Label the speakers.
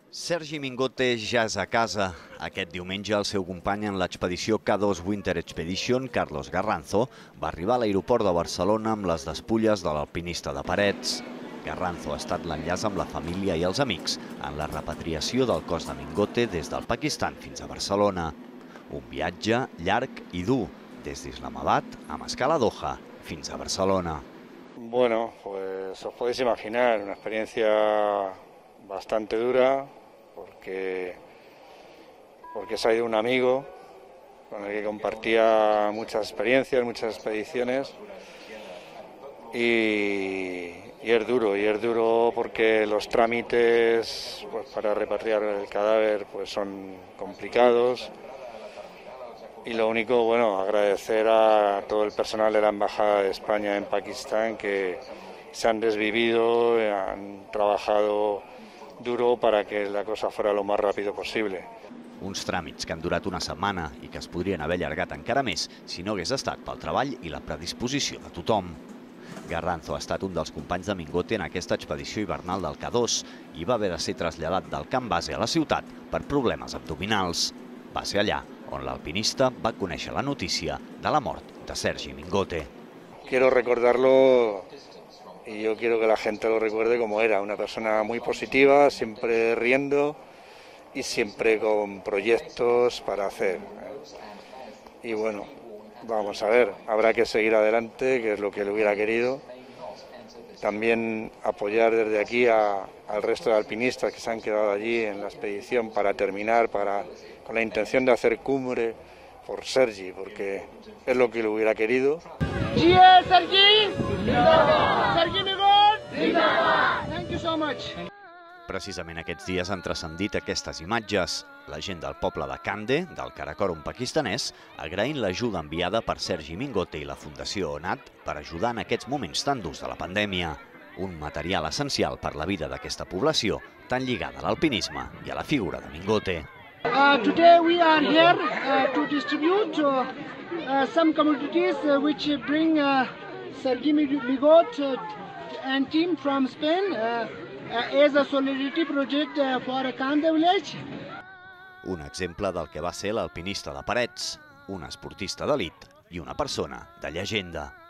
Speaker 1: Sergi Mingote ja és a casa. Aquest diumenge el seu company en l'expedició K2 Winter Expedition, Carlos Garranzo, va arribar a l'aeroport de Barcelona amb les despulles de l'alpinista de Parets. Garranzo ha estat l'enllaç amb la família i els amics en la repatriació del cos de Mingote des del Pakistan fins a Barcelona. Un viatge llarg i dur, des d'Islamabad, amb escala a Doha, fins a Barcelona.
Speaker 2: Bueno, pues os podéis imaginar, una experiencia bastante dura, porque se ha ido un amigo con el que compartía muchas experiencias, muchas expediciones, y es duro porque los trámites para repatriar el cadáver son complicados. Y lo único, bueno, agradecer a todo el personal de la Embajada de España en Pakistán, que se han desvivido, han trabajado duro para que la cosa fuera lo más rápido possible.
Speaker 1: Uns tràmits que han durat una setmana i que es podrien haver allargat encara més si no hagués estat pel treball i la predisposició de tothom. Garranzo ha estat un dels companys de Mingote en aquesta expedició hivernal del K2 i va haver de ser traslladat del camp base a la ciutat per problemes abdominals. Va ser allà on l'alpinista va conèixer la notícia de la mort de Sergi Mingote.
Speaker 2: Quiero recordarlo y yo quiero que la gente lo recuerde como era, una persona muy positiva, siempre riendo y siempre con proyectos para hacer. Y bueno, vamos a ver, habrá que seguir adelante, que es lo que él hubiera querido. También apoyar desde aquí al resto de alpinistas que se han quedado allí en la expedición para terminar, con la intención de hacer cumbre por Sergi, porque es lo que él hubiera querido.
Speaker 3: Sergi! Sergi Mingote! Thank you so much.
Speaker 1: Precisament aquests dies han transcendit aquestes imatges. La gent del poble de Kande, del Karakorum pakistanès, agraint l'ajuda enviada per Sergi Mingote i la Fundació ONAT per ajudar en aquests moments tan durs de la pandèmia. Un material essencial per la vida d'aquesta població, tan lligada a l'alpinisme i a la figura de Mingote.
Speaker 3: Today we are here to distribute some commodities which bring Sergi Mingote and team from Spain as a solidarity project for Kande village.
Speaker 1: Un exemple del que va ser l'alpinista de Parets, un esportista d'elit i una persona de llegenda.